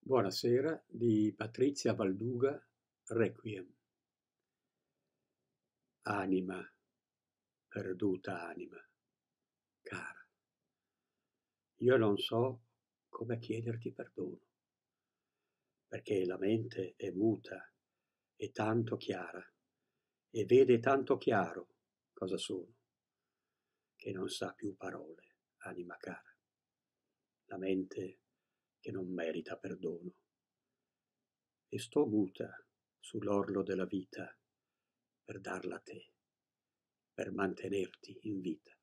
Buonasera di Patrizia Valduga, Requiem. Anima, perduta anima, cara, io non so come chiederti perdono, perché la mente è muta e tanto chiara, e vede tanto chiaro cosa sono, che non sa più parole, anima cara. La mente che non merita perdono. E sto muta sull'orlo della vita per darla a te, per mantenerti in vita.